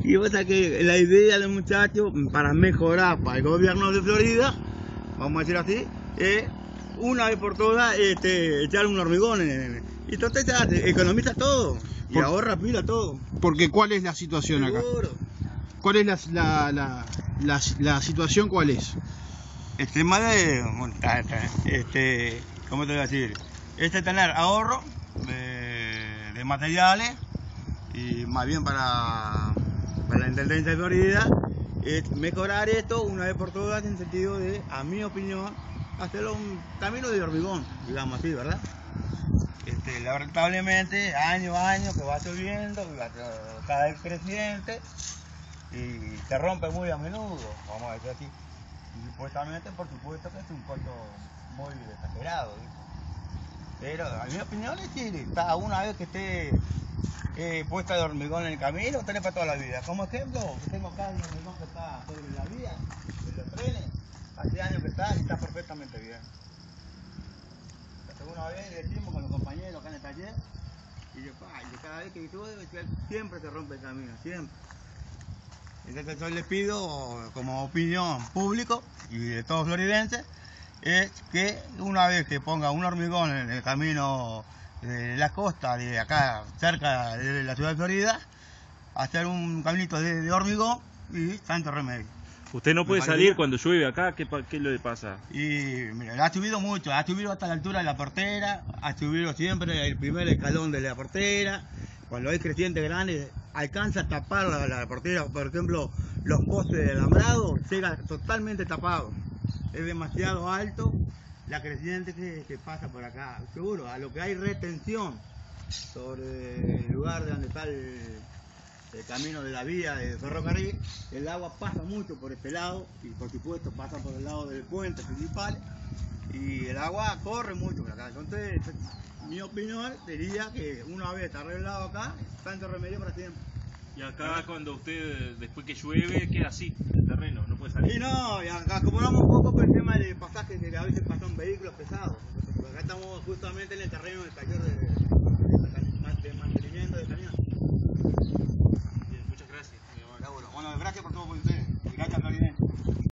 Y vos sabés que la idea del muchacho para mejorar para el gobierno de Florida, vamos a decir así, es una vez por todas echar un hormigón y entonces te economiza todo y ahorra pila todo. Porque ¿cuál es la situación acá? Seguro. ¿Cuál es la situación? ¿Cuál es? El tema de, ¿cómo te voy a decir? Tener ahorro de materiales y más bien para la Intendencia de Florida, mejorar esto una vez por todas en sentido de, a mi opinión, hacerlo un camino de hormigón, digamos así, ¿verdad? Lamentablemente, año a año que va subiendo, que va cada vez creciente y se rompe muy a menudo, vamos a decir así. Y supuestamente, por supuesto que es un costo muy exagerado, ¿sí? Pero a mi opinión es que una vez que esté puesta de hormigón en el camino, tenés para toda la vida. Como ejemplo, que tengo acá un hormigón que está sobre la vía de los trenes, hace años que está y está perfectamente bien. La segunda vez decimos con los compañeros acá en el taller, y cada vez que llueve siempre se rompe el camino, siempre. Entonces yo les pido como opinión público y de todos floridenses, es que una vez que ponga un hormigón en el camino de la costa, de acá cerca de la ciudad de Florida, hacer un caminito de hormigón y santo remedio. ¿Usted no puede salir cuando llueve acá? ¿Qué le pasa? Y mira, ha subido mucho, ha subido hasta la altura de la portera, ha subido siempre el primer escalón de la portera. Cuando hay crecientes grandes, alcanza a tapar la portera, por ejemplo, los postes de alambrado, llega totalmente tapado. Es demasiado alto la creciente que pasa por acá. Seguro, a lo que hay retención sobre el lugar de donde está el camino de la vía de ferrocarril, el agua pasa mucho por este lado y por supuesto pasa por el lado del puente principal y el agua corre mucho por acá. Entonces, mi opinión diría que una vez arreglado acá, tanto remedio para siempre. Y acá cuando usted, después que llueve, queda así, el terreno, no puede salir. Y no, y acá acomodamos un poco por el tema de pasajes que a veces pasan vehículos pesados. Porque acá estamos justamente en el terreno del taller